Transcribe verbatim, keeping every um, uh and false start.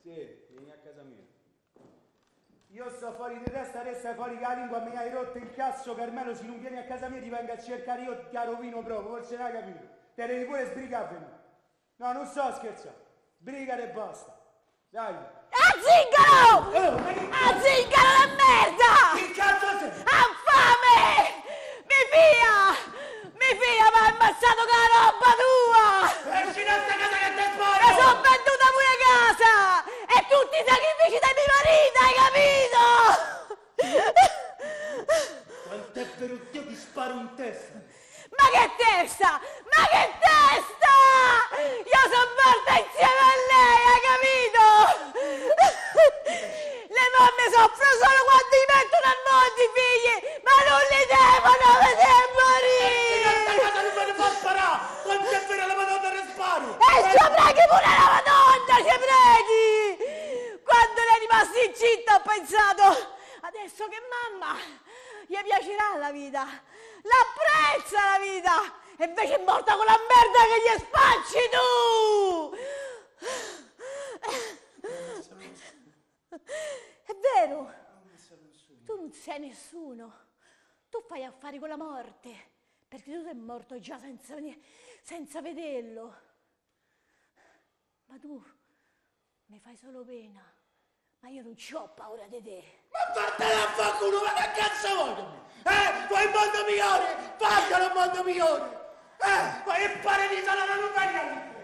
Sì, vieni a casa mia. Io sto fuori di testa, te stai fuori con la lingua, mi hai rotto il cazzo, Carmelo, se non vieni a casa mia ti vengo a cercare io, ti rovino proprio, forse non hai capito. Te devi pure sbrigare. No, non sto scherzando. Sbrigare e basta. Dai. Ah, zingaro! Oh, ma che Ah, zingaro da merda! Che cazzo sei? Ha fame! Mi fia! Mi fia, mi ha ammazzato con la roba tua! Esci da sta casa che te sparo! Mi sono venduta pure casa! E tutti i sacrifici dei miei mariti, hai capito? Quanto è venuto ti sparo in testa! Ma che testa! Ma che testa! Io sono morta insieme a lei, hai capito? Le mamme soffrono solo quando gli mettono al mondo i figli, ma non li devono vedere morire! Questa casa non me ne fa sparare! Quanto è vera la Madonna del sparo! E ci preghi pure la Madonna, ci preghi! Quando lei è rimasta incinta ho pensato, adesso che mamma gli piacerà la vita, l'apprezza la vita, e invece è morta con la merda che gli spacci tu! È vero, tu non sei nessuno, tu fai affari con la morte, perché tu sei morto già senza, senza vederlo, ma tu mi fai solo pena, ma io non c'ho paura di te. Ma vattene a fa culo, ma che cazzo voglio? Eh, vuoi il mondo migliore? Faglielo il mondo migliore! Eh, vuoi il paradiso alla non